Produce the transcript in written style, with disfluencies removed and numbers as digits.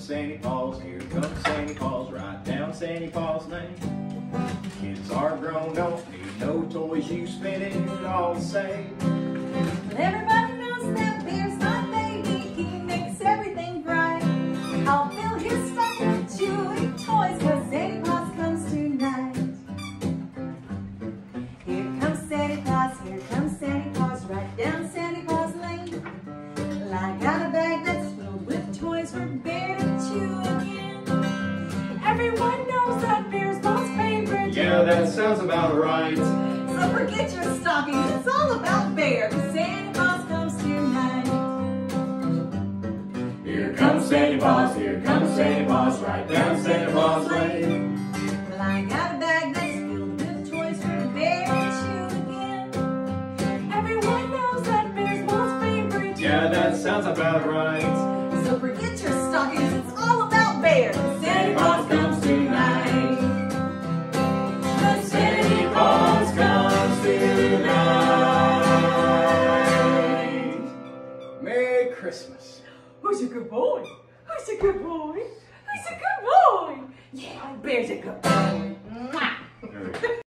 Santy Paws, here comes Santy Paws, right down Santy Paws Lane. Kids are grown, don't need no toys, you spend it all the same. But everybody knows that bear's my baby, he makes everything bright. I'll fill his stocking with chewy toys, cause Santy Paws comes tonight. Here comes Santy Paws, right down Santy Paws Lane. Well, I got a bag that's filled with toys for Bear to chew again. Everyone knows that Bear's Paws favorite. Yeah, that sounds about right. So forget your stockings, it's all about Bear, cause Santy Paws comes tonight. Here comes Santy Paws, right down Santy Paws Lane. Well, I got a bag that's filled with toys for Bear to chew again. Everyone knows that Bear's Paws favorite. Yeah, that sounds about right. So forget your stockings, it's all about Bear, cause Santy Paws comes tonight. Cause Santy Paws comes tonight. Merry Christmas. Who's a good boy? Who's a good boy? Who's a good boy? Yeah, Bear's a good boy. Mwah.